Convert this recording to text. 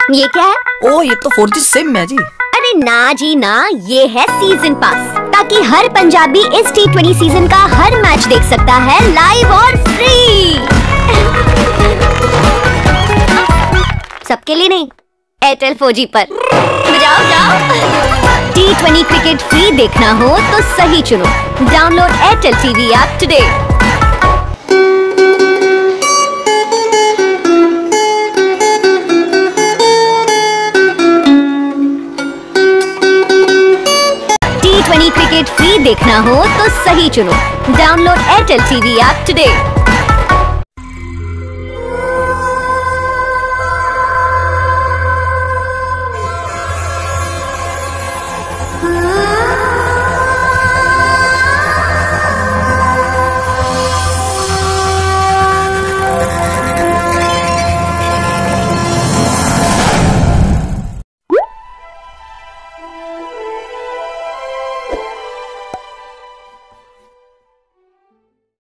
ये क्या है? ओ ये तो 4G सिम है जी। अरे ना जी ना, ये है सीजन पास, ताकि हर पंजाबी इस T20 सीजन का हर मैच देख सकता है लाइव और फ्री। सबके लिए नहीं, एयरटेल 4G पर। जाओ जाओ। T20 क्रिकेट फ्री देखना हो तो सही चुनो। Download Airtel TV app today. T20 cricket free देखना हो तो सही चुनो। Download Airtel TV app today.